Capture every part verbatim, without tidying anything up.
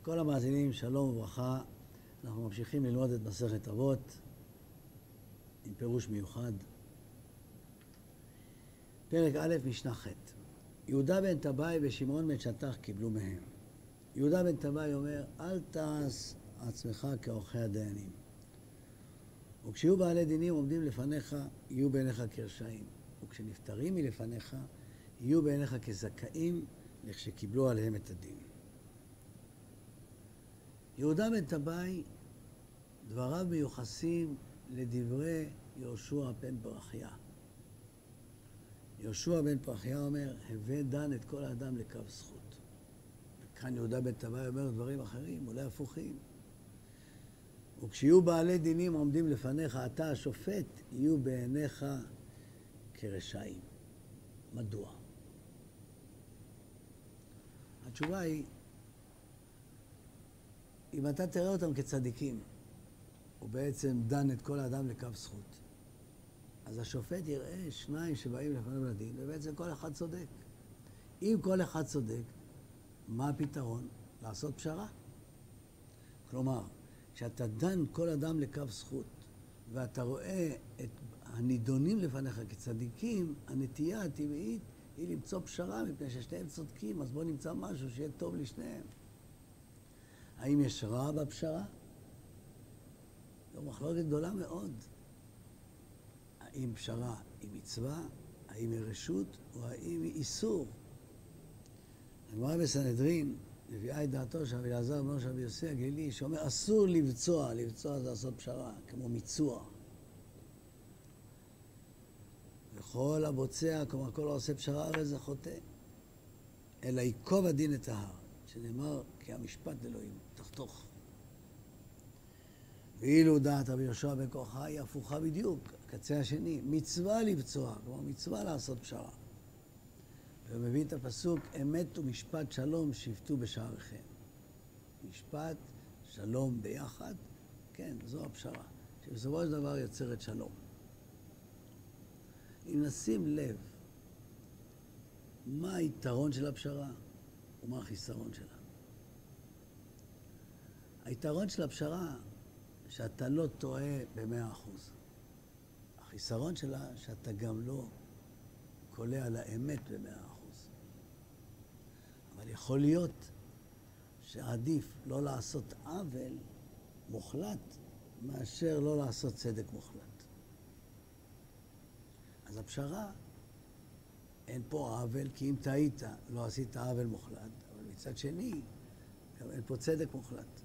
לכל המאזינים, שלום וברכה. אנחנו ממשיכים ללמוד את מסכת אבות עם פירוש מיוחד. פרק א', משנה ח'. יהודה בן טבעי ושמעון בן שטח קיבלו מהם. יהודה בן טבעי אומר, אל תעש עצמך כעורכי הדיינים. וכשיהיו בעלי דינים עומדים לפניך, יהיו בעיניך כרשעים. וכשנפטרים מלפניך, יהיו בעיניך כזכאים לכשקיבלו עליהם את הדין. יהודה בן טבעי, דבריו מיוחסים לדברי יהושע בן פרחיה. יהושע בן פרחיה אומר, הווה דן את כל האדם לקו זכות. וכאן יהודה בן טבעי אומר דברים אחרים, אולי הפוכים. וכשיהיו בעלי דינים עומדים לפניך, אתה השופט, יהיו בעיניך כרשעים. מדוע? התשובה היא, אם אתה תראה אותם כצדיקים, הוא בעצם דן את כל האדם לקו זכות. אז השופט יראה שניים שבאים לפניו לדין, ובעצם כל אחד צודק. אם כל אחד צודק, מה הפתרון? לעשות פשרה. כלומר, כשאתה דן כל אדם לקו זכות, ואתה רואה את הנידונים לפניך כצדיקים, הנטייה הטבעית היא למצוא פשרה, מפני ששניהם צודקים, אז בוא נמצא משהו שיהיה טוב לשניהם. האם יש רע בפשרה? זו מחלוקת גדולה מאוד. האם פשרה היא מצווה, האם היא רשות, או האם היא איסור? הגמרא בסנהדרין מביאה את דעתו של רבי אלעזר בנו של רבי יוסי הגלילי, שאומר אסור לבצוע, לבצוע זה לעשות פשרה, כמו מיצוע. וכל הבוצע, כלומר כל העושה פשרה הרי זה חוטא. אלא ייקוב הדין את ההר, שנאמר כי המשפט אלוהים תחתוך. ואילו דעת רבי יהושע בן כורחה היא הפוכה בדיוק, הקצה השני, מצווה לבצוע, כלומר מצווה לעשות פשרה. ומביא את הפסוק, אמת ומשפט שלום שפטו בשעריכם. משפט, שלום ביחד, כן, זו הפשרה, שבסופו של דבר יוצרת שלום. אם נשים לב, מה היתרון של הפשרה ומה החיסרון שלה? היתרון של הפשרה, שאתה לא טועה במאה אחוז. החיסרון שלה, שאתה גם לא קולע על האמת במאה אחוז. אבל יכול להיות שעדיף לא לעשות עוול מוחלט, מאשר לא לעשות צדק מוחלט. אז הפשרה, אין פה עוול, כי אם טעית, לא עשית עוול מוחלט. אבל מצד שני, גם אין פה צדק מוחלט.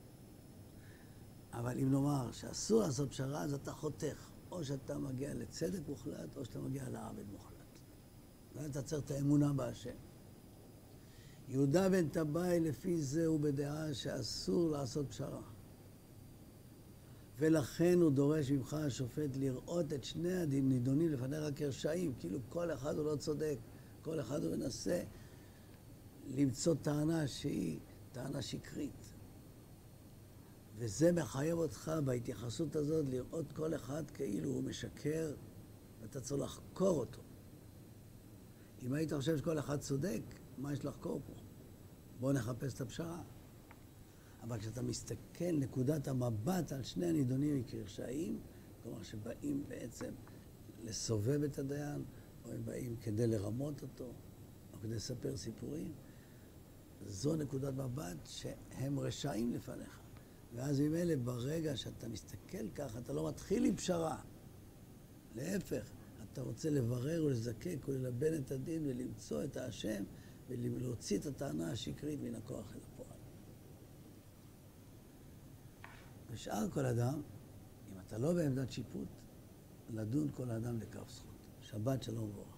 אבל אם נאמר שאסור לעשות פשרה, אז אתה חותך. או שאתה מגיע לצדק מוחלט, או שאתה מגיע לעוול מוחלט. ואתה צריך את האמונה בהשם. יהודה בן טבעי לפי זה הוא בדעה שאסור לעשות פשרה. ולכן הוא דורש ממך השופט לראות את שני הנידונים לפניך כרשעים, כאילו כל אחד הוא לא צודק, כל אחד הוא מנסה למצוא טענה שהיא טענה שקרית. וזה מחייב אותך בהתייחסות הזאת לראות כל אחד כאילו הוא משקר, ואתה צריך לחקור אותו. אם היית חושב שכל אחד צודק, מה יש לחקור פה? בוא נחפש את הפשרה. אבל כשאתה מסתכל נקודת המבט על שני הנידונים כרשעים, כלומר שבאים בעצם לסובב את הדיין, או הם באים כדי לרמות אותו, או כדי לספר סיפורים, זו נקודת מבט שהם רשעים לפניך. ואז ממילא ברגע שאתה מסתכל ככה, אתה לא מתחיל עם פשרה. להפך, אתה רוצה לברר ולזקק וללבן את הדין ולמצוא את האשם ולהוציא את הטענה השקרית מן הכוח אל הפועל. בשאר כל אדם, אם אתה לא בעמדת שיפוט, לדון כל האדם לקו זכות. שבת שלום וברכה.